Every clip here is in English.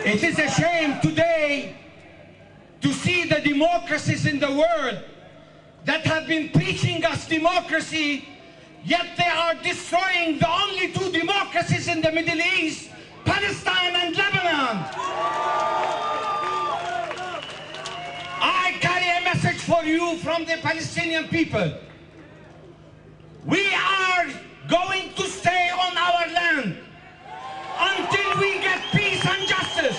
It is a shame today to see the democracies in the world that have been preaching us democracy, yet they are destroying the only two democracies in the Middle East, Palestine and Lebanon. I carry a message for you from the Palestinian people. We are going to stay on our land until we get peace and justice.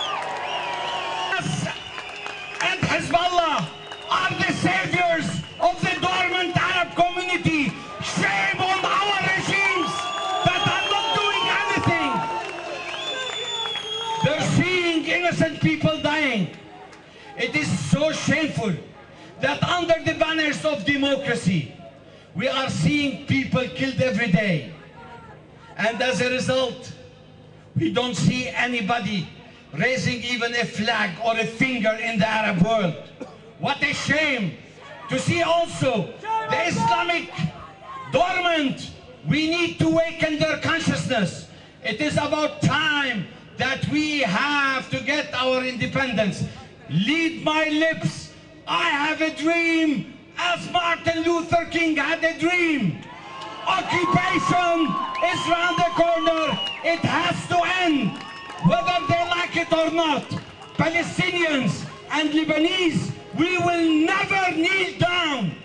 Us and Hezbollah are the saviors of the dormant Arab community. Shame on our regimes that are not doing anything. They're seeing innocent people dying. It is so shameful that under the banners of democracy, we are seeing people killed every day. And as a result, we don't see anybody raising even a flag or a finger in the Arab world. What a shame to see also the Islamic dormant. We need to awaken their consciousness. It is about time that we have to get our independence. Lead my lips. I have a dream, as Martin Luther King had a dream. Occupation is round the corner. It has to end, whether they like it or not. Palestinians and Lebanese, we will never kneel down.